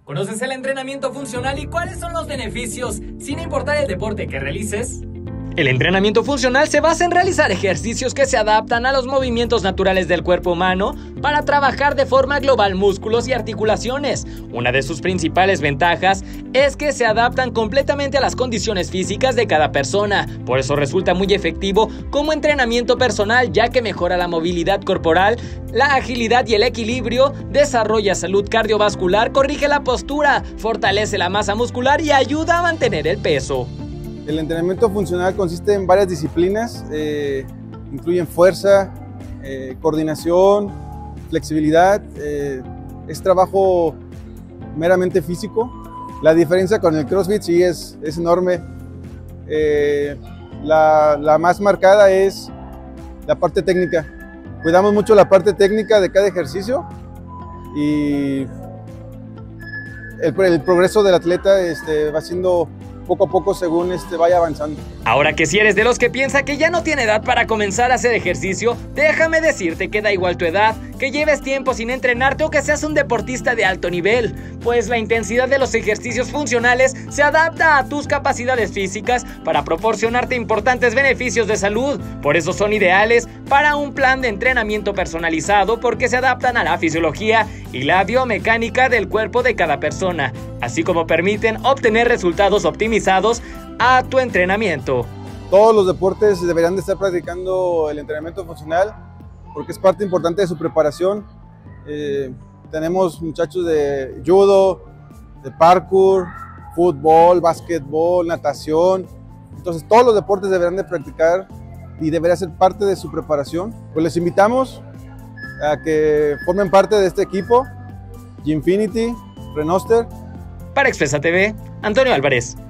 ¿Conoces el entrenamiento funcional y cuáles son los beneficios, sin importar el deporte que realices? El entrenamiento funcional se basa en realizar ejercicios que se adaptan a los movimientos naturales del cuerpo humano para trabajar de forma global músculos y articulaciones. Una de sus principales ventajas es que se adaptan completamente a las condiciones físicas de cada persona. Por eso resulta muy efectivo como entrenamiento personal, ya que mejora la movilidad corporal, la agilidad y el equilibrio, desarrolla salud cardiovascular, corrige la postura, fortalece la masa muscular y ayuda a mantener el peso. El entrenamiento funcional consiste en varias disciplinas, incluyen fuerza, coordinación, flexibilidad, es trabajo meramente físico. La diferencia con el CrossFit sí es enorme. La más marcada es la parte técnica. Cuidamos mucho la parte técnica de cada ejercicio y el progreso del atleta va siendo poco a poco según vaya avanzando. Ahora que si eres de los que piensa que ya no tiene edad para comenzar a hacer ejercicio, déjame decirte que da igual tu edad, que lleves tiempo sin entrenarte o que seas un deportista de alto nivel, pues la intensidad de los ejercicios funcionales se adapta a tus capacidades físicas para proporcionarte importantes beneficios de salud. Por eso son ideales para un plan de entrenamiento personalizado, porque se adaptan a la fisiología y la biomecánica del cuerpo de cada persona, así como permiten obtener resultados optimizados a tu entrenamiento. Todos los deportes deberían de estar practicando el entrenamiento funcional porque es parte importante de su preparación. Tenemos muchachos de judo, de parkour, fútbol, básquetbol, natación. Entonces todos los deportes deberían de practicar y debería ser parte de su preparación. Pues les invitamos a que formen parte de este equipo, Gymfinity, Renoster. Para Expresa TV, Antonio Álvarez.